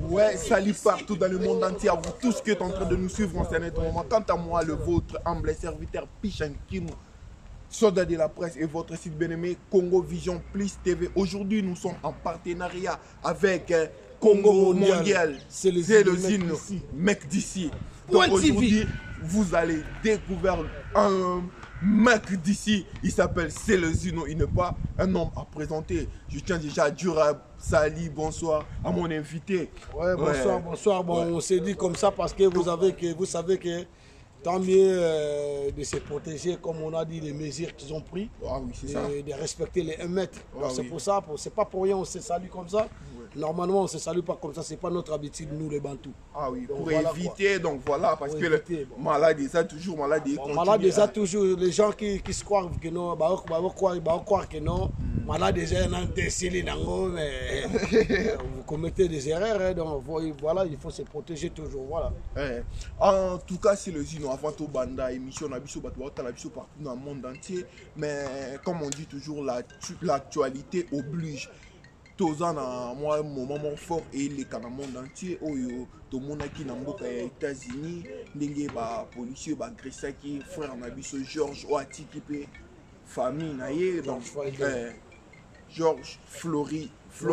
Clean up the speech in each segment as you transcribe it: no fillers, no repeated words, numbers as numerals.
Ouais, salut partout dans le monde entier, à vous tous qui êtes en train de nous suivre en ce moment. Quant à moi, le vôtre, humble serviteur Pichankino, soldat de la presse et votre site bien-aimé Congo Vision Plus TV. Aujourd'hui, nous sommes en partenariat avec Congo Mondial. C'est le Zino, mec d'ici. Donc aujourd'hui, vous allez découvrir un mec d'ici. Il s'appelle C'est le Zino. Il n'est pas un homme à présenter. Je tiens déjà à dire à Sali, bonsoir à mon invité. Ouais, bonsoir, bonsoir. Bon, on s'est dit comme ça parce que vous savez que tant mieux de se protéger, comme on a dit, les mesures qu'ils ont prises, de respecter les 1 mètre. C'est pour ça, c'est pas pour rien, on se salue comme ça. Normalement, on ne se salue pas comme ça, c'est pas notre habitude, nous les Bantous. Ah oui, donc pour voilà, éviter, donc voilà, parce que éviter, le malade, ça toujours malade. Malade, ça toujours, les gens qui se croient que non, croire que non, malade, déjà, mais vous commettez des erreurs, hein, donc voilà, il faut se protéger toujours, voilà. En tout cas, c'est le Zino, avant tout, banda, émission, on a vu partout dans le monde entier, mais comme on dit toujours, l'actualité oblige. Tozana moi mon moment fort et les dans le monde entier oyo to mona ki na mboka ya États-Unis ndenge ba policier ba agressaki frère na biso George Oatiki pe famille na ye donc George Floride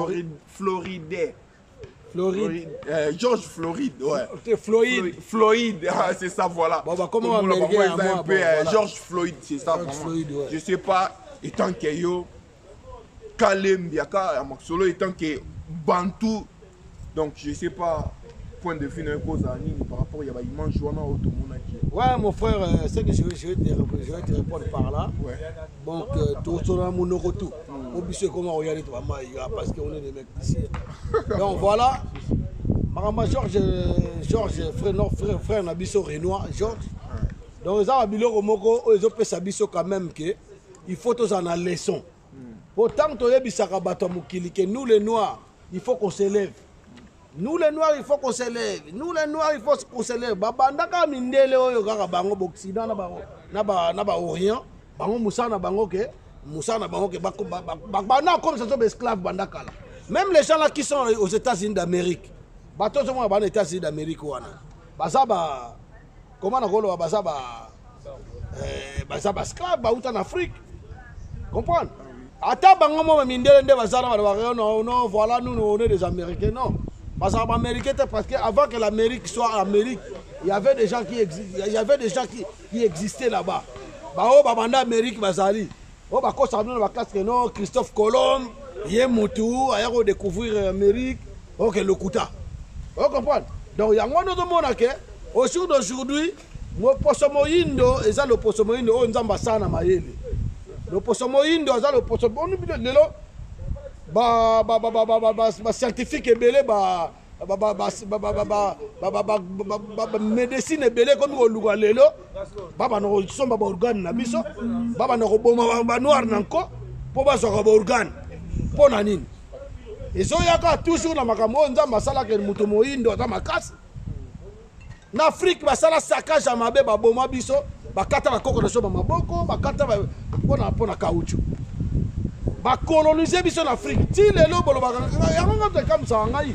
George Floride, ouais. Floyd, c'est ça, voilà. Bon, bah, comment on va George Floyd, c'est ça, Floyd, ouais. Je sais pas, étant que yo Kalembiaka, Amaxolo, étant que Bantou, donc je sais pas, point de vue par rapport à l'image ouais, mon frère, c'est que je vais te répondre par là. Ouais. Donc, tout le monde retour. Obligé comment regarder toi, parce qu'on est des mecs ici. Donc voilà, Maramba Georges, frère Nabiso Renoir, Georges. Donc, ils ont biloko moko, ils ont fait sa biso quand même que il faut tous en aller leçon. Autant que nous les Noirs, il faut qu'on s'élève. Nous les Noirs, il faut qu'on s'élève. Nous les Noirs, il faut qu'on s'élève. Babandaka mindele oyo kaka bango b'Occident na ba Orient, bango Moussa na bango ke non comme ça sont esclaves bandaka là. Même les gens là qui sont aux États-Unis d'Amérique. Bato sont aux États-Unis d'Amérique wana. Bazaba comment na kolo bazaba esclaves ba en Afrique. Comprendre? Attends, non, voilà, nous, on est des Américains, non. Parce que les Américains, parce qu'avant que l'Amérique soit Amérique, il y avait des gens qui existaient là-bas. Christophe Colomb, Yemoutou, il a découvert l'Amérique, ok, le Kouta. Vous comprenez? Donc, il y a un monde qui, au jour d'aujourd'hui, le Posomoïndo, et ça, le Posomoïndo, on a un mayele. Le Posomoïndo, le Posomoïndo, scientifique et belé, médecine et belé comme le Lugalelo, baba no somba organe na biso, baba no boma noir nanko, pour bas organe, pour nanine. Et so yaka toujours na makambo nza masala ke mutomoïndo za makasi. En Afrique, basala saccage à mabe ba boma biso. Bakata bakoko na so ba maboko, bakata ba pona caoutchouc. Ba coloniser biso en Afrique. Ti lelo bolo ba yanga de comme ça ngai.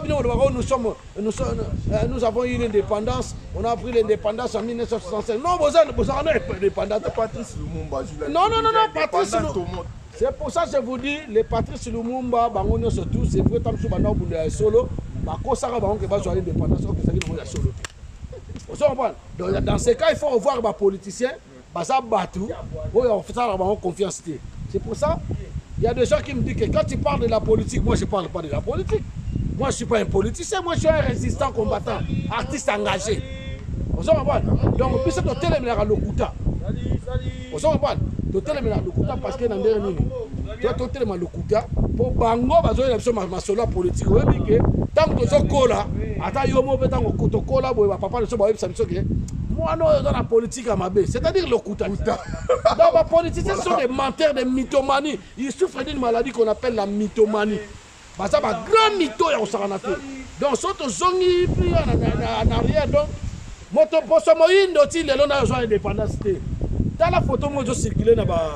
Nous avons eu l'indépendance, on a pris l'indépendance en 1965. Non, vous avez l'indépendance. Patrice Lumumba. Non, Patrice Lumumba. C'est pour ça que je vous dis, les Patrice Lumumba, bangono surtout, c'est vrai tam sou banda bunda solo, ba ko saka bango ke ba joie l'indépendance, ok ça qui est solo. Donc dans ces cas, il faut revoir les politiciens, ça batou, on fait ça avoir confiance. C'est pour ça, il y a des gens qui me disent que quand tu parles de la politique, moi je ne parle pas de la politique. Moi je ne suis pas un politicien, moi je suis un résistant combattant, artiste engagé. Vous comprenez? Donc, puis c'est le téléménage le Kouta. Vous comprenez? Le téléménage le Kouta parce que dans le dernier tu as le téléménage le Kouta pour Bango, parce que ma solo politique. Vous voyez que tant que tu cola, attends, yo mo betan ko to cola, papa ne so ba ça que moi non dans la politique à ma baie, c'est-à-dire le Kouta. Donc les politiciens sont des menteurs, des mythomanies. Ils souffrent d'une maladie qu'on appelle la mythomanie. Parce que c'est un grand mytho et on s'en a fait. Donc, si on zongi pris en arrière, donc, moto poso moïndo ti lelo na zo indépendance. Dans la photo moi je circuler na ba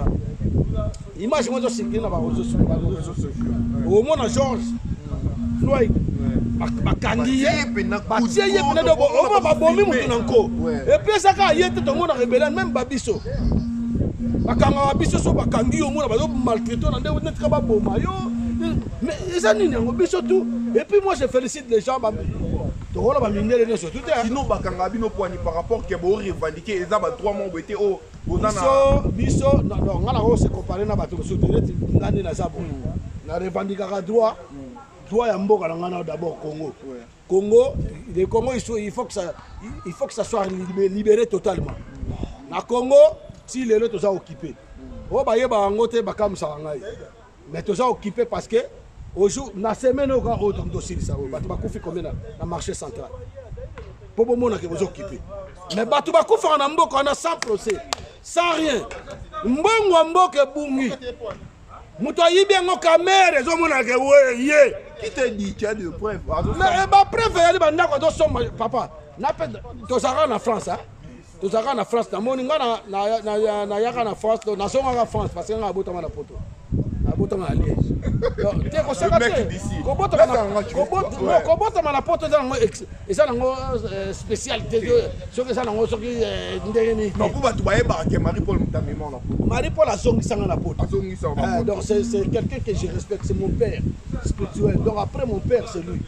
image moi je circuler na ba réseaux sociaux. Au moins George Floyd bakangi ye batie ye pena donc oma babomi mutu na nko et puis saka ye te tongo na rebellion même babiso bakanga babiso so bakangi yo mona bazo maltraiter na ndeko netka baboma yo mais eza nini yango biso tout et puis moi je félicite les gens tokola bamindele ne surtout sinon bakanga bino poani par rapport ke bo revendiquer eza ba 3 mois bete o biso non ngana ko se comparer na bato soutenir ngani na zabo na revendiquer droit ya mboka na ngana d'abord Congo le Congo il faut que ça soit libéré totalement na Congo si les autres sont occupés o ba yeba ngote bakamsa ngai mais tous sont occupés parce que au jour na semaine au grand autre dossier ça bato bakufi combien na marché central pour bon mona que vous occupez mais bato bakufa na mboka on a sans procès sans rien mbongo mboka bungi muto yibi ngo kamera zo mona que ye qui te dit tu as de preuves mais ba preuve yali banda ko do somme papa na pe to sara na France hein to sara na France na moni nga na yaka na France na songa na France parce que nga botama na poto abotama ali donc te ko saka te ko botama na poto za ngo spécialité so que ça ngo so ki ndeni non pour batu baye ba ke Marie-Paul Mutamimo na poto Marie-Paul azongi sanga na poto donc c'est quelqu'un que je respecte, c'est mon père spirituel, donc après mon père c'est lui.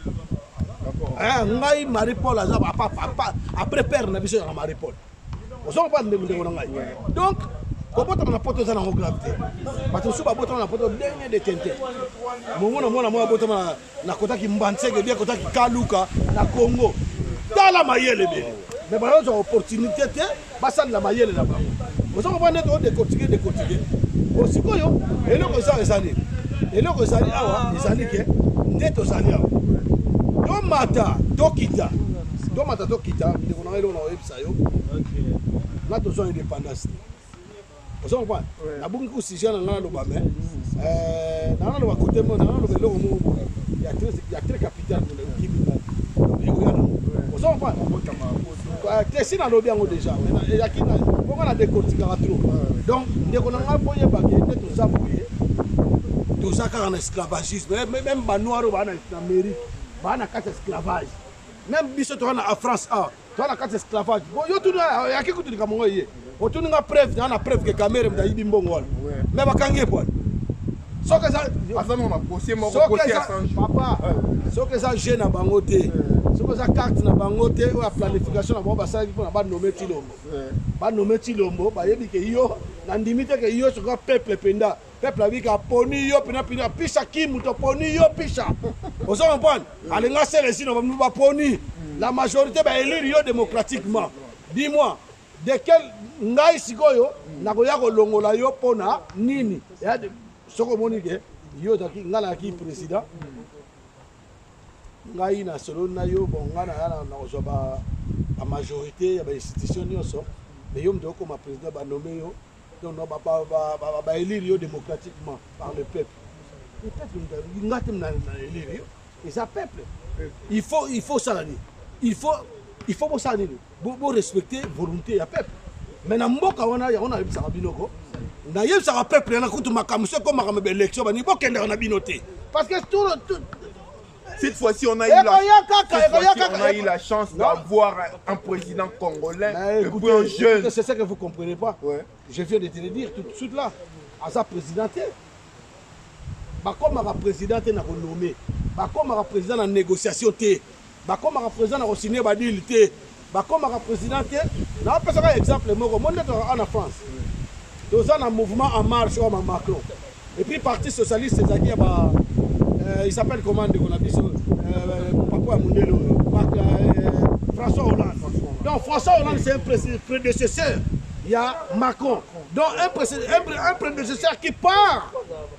Ngai Marie-Paul azaba papa après père na biso na Marie-Paul on s'en pas de ngai donc ko botama na poto za na gravité bato so ba botama na poto dernier de tente mona mo botama na kota ki mbantseke bien kota ki kaluka na Congo tala mayele be mais ba yo opportunité te basa la mayele na bango on s'en pas neto de continuer aussi koyo eloko ezali awa ezali ke neto zali awa do mata tokita ndeko na elo na websa yo na to so indépendance vous comprenez na bungi ku sujet na ngana lo ba mais na lo ba côté mo na lo be lo mo ya très capital de l'équipe yo ya vous comprenez que si na lo bien déjà ya ki na on a des côtés trop donc ndeko na ngana boye ba ke to za boye to za ka na esclavagisme même ba noir ba na Amérique ba na carte esclavage même biso to na France to na carte esclavage bon yo tu ya ki kutu kamongo ye otuni nga preuve na preuve que caméra mda yibi mbongo wala mais bakangie poil so que ça azana na procès mo procès papa so que ça jeune na bango te so que ça carte na bango te ou planification na bango basali pour ba nommer Tilombo ba yebi ke yo na ndimite ke yo so peuple penda peuple abi ka poni yo pina pisha kimu to poni yo pisha ozo comprendre alinga sele sino ba poni la majorité ba élire yo démocratiquement dis-moi de quel ngai sikoyo nakoya kolongola yo pona nini ya soko monike yo taki ngala ki président ngai na solo na yo bon ngana na ozoba la majorité ya ba institution nyonso mais yo mdoko ma président ba nommé yo donc non ba élire yo démocratiquement par le peuple ngate na élire yo et ça peuple il faut ça il faut ça bo respecter volonté ya peuple mais na mboka wana ya ona ebisa binoko na yebisa peuple na kutu makamuse ko makame élection bani bo kende na binoté parce que tout cette fois-ci on a eu la chance d'avoir un président congolais et puis un jeune. C'est ça que vous comprenez pas. Ouais. Je viens de te le dire tout de suite là. À sa présidente ba comme ma présidente na renommé ba comme ma président na négociation té ba comme ma président na signer ba deal té ba comme ma président na pas ça exemple moko monde en France deux ans en mouvement en marche au Macron et puis parti socialiste c'est ba il s'appelle comment on a dit Papa Mundelo François Hollande. Donc François Hollande c'est un prédécesseur, il y a Macron. Donc un prédécesseur qui part.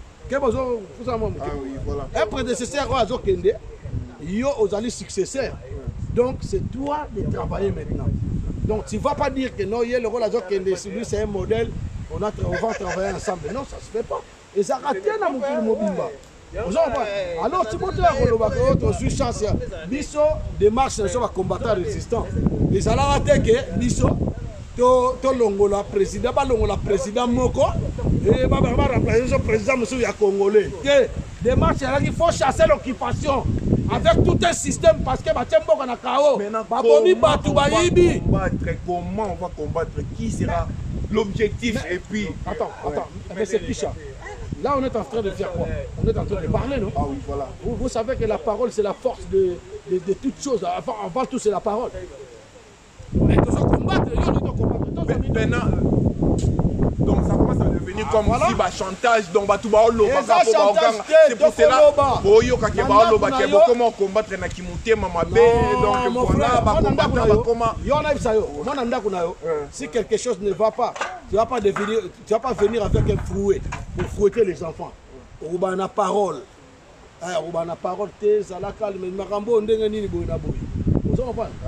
Un prédécesseur il y a aux successeurs. Donc c'est toi de travailler maintenant. Donc tu ne vas pas dire que non, il y a le rôle à Kende, celui c'est un modèle, on va travailler ensemble. Non, ça ne se fait pas. Et ça ratient dans mon mobile. Alors, si vous avez une chance, biso démarche sur combattant résistant. Les salariés que biso to longola président ba longola président moko et ba remplacer le président monsieur ya congolais. Démarche il faut chasser l'occupation avec tout un système parce que Batembo na KO. Babomi Batu Bayibi. Comment on va combattre? Qui sera l'objectif? Et puis. Attends, mais c'est Picha. Là, on est en train de faire quoi? On est en train de parler, non? Ah oui, voilà. Vous savez que la parole, c'est la force de toutes choses. Avant tout, c'est la parole. Mais tous ceux combattent, maintenant, donc ça commence à devenir comme si bah chantage donc bah tout bah loba c'est pour cela boyo kake bah loba ke comment combattre na kimute mama be donc voilà bah combattre bah comment yo na bisayo mona ndako na yo si quelque chose ne va pas tu vas pas venir avec un fouet pour fouetter les enfants oba na parole oba na parole te sala calme makambo ndenge nini boyo na boyo vous en parlez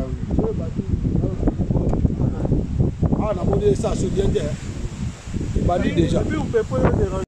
ah na moni ça se vient il m'a dit déjà.